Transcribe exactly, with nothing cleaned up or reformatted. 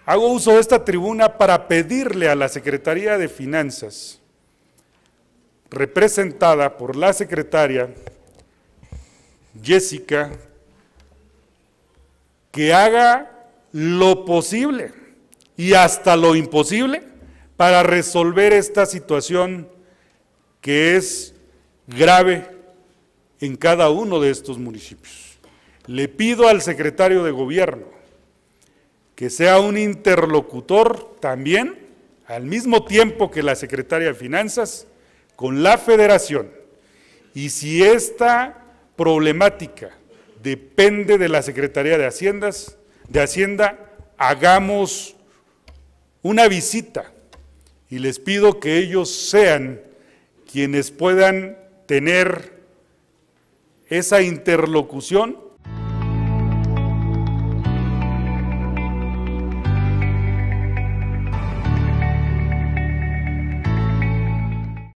Hago uso de esta tribuna para pedirle a la Secretaría de Finanzas, representada por la secretaria Jessica, que haga lo posible y hasta lo imposible para resolver esta situación que es grave en cada uno de estos municipios. Le pido al secretario de Gobierno que sea un interlocutor también, al mismo tiempo que la secretaria de Finanzas, con la Federación. Y si esta problemática depende de la Secretaría de Haciendas, de Hacienda, hagamos una visita y les pido que ellos sean quienes puedan tener esa interlocución